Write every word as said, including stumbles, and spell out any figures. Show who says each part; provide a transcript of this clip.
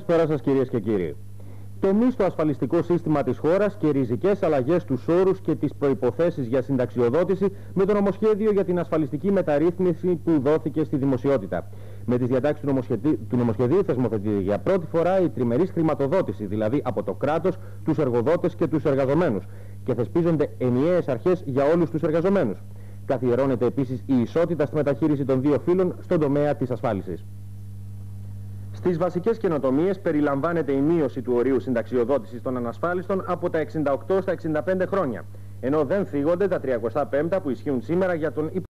Speaker 1: Καλησπέρα σας κυρίες και κύριοι. Τομείς στο ασφαλιστικό σύστημα της χώρας και ριζικές αλλαγές στους όρους και τις προϋποθέσεις για συνταξιοδότηση με το νομοσχέδιο για την ασφαλιστική μεταρρύθμιση που δόθηκε στη δημοσιότητα. Με τις διατάξεις του, νομοσχεδί... του νομοσχεδίου θεσμοθετείται για πρώτη φορά η τριμερής χρηματοδότηση, δηλαδή από το κράτος, τους εργοδότες και τους εργαζομένους, και θεσπίζονται ενιαίες αρχές για όλους τους εργαζομένους. Καθιερώνεται επίσης η ισότητα στη μεταχείριση των δύο φύλων στον τομέα της ασφάλισης. Στις βασικές καινοτομίες περιλαμβάνεται η μείωση του ορίου συνταξιοδότησης των ανασφάλιστων από τα εξήντα οκτώ στα εξήντα πέντε χρόνια, ενώ δεν θίγονται τα τριακόσια πέντε που ισχύουν σήμερα για τον